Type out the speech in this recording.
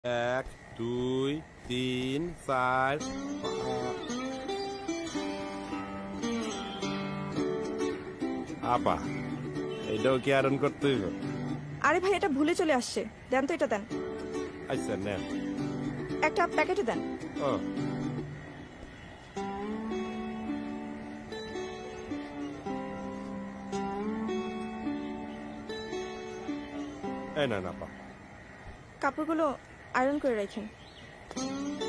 এক, দুই, তিন, চার। আপা, এইটাও কি আয়রন করতে হইব? আরে ভাই, এটা ভুলে চলে আসছে, দেন তো, এটা দেন। আচ্ছা নেন। একটা প্যাকেটে দেন। ও, এই নেন আপা। কাপড়গুলো আয়রন করে রাখেন।